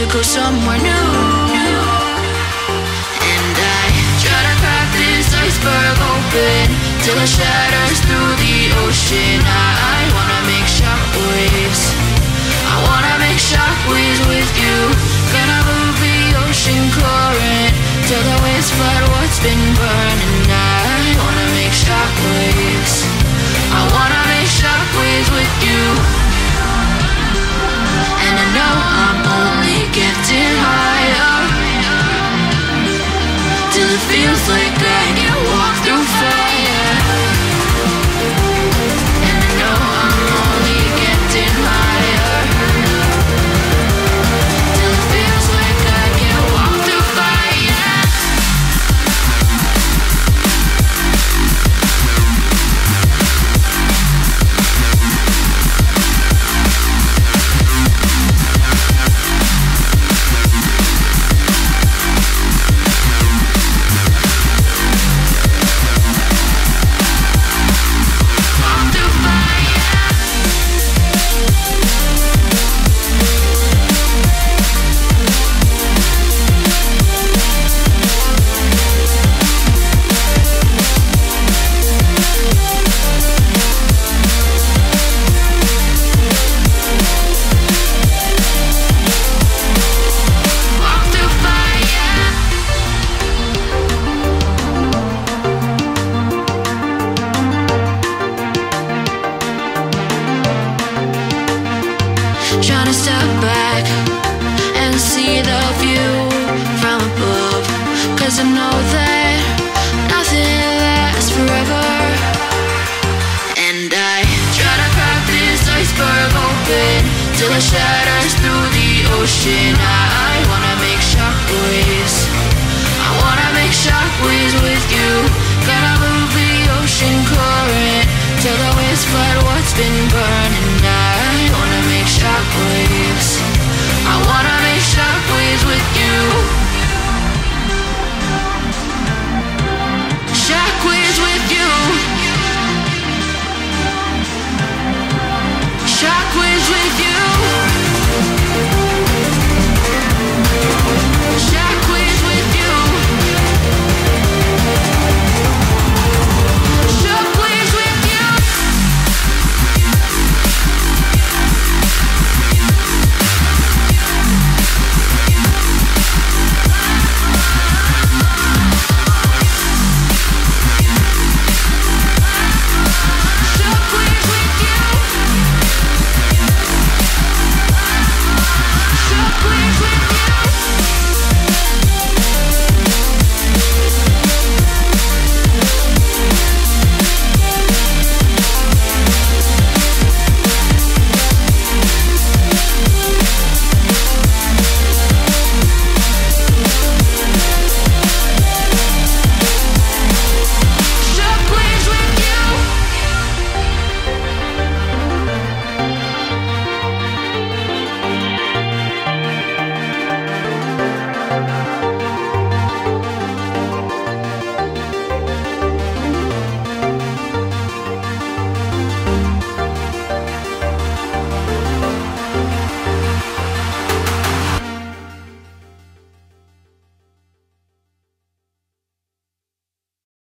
go somewhere new. And I try to crack this iceberg open till it shatters through the ocean. I wanna make shockwaves. I wanna make shockwaves with you. Gonna move the ocean current till the waves flood what's been burning. I wanna make shockwaves. I wanna make shockwaves with you. And I know I'm only getting higher till it feels like I can walk through fire. And I know I'm only getting higher till it feels like I can walk through fire. Trying to step back and see the view from above, 'cause I know that nothing lasts forever. And I try to crack this iceberg open till it shatters through the ocean. I wanna make shockwaves. I wanna make shockwaves with you. Gotta move the ocean current till the waves flood what's been burning. I wanna make shockwaves. I wanna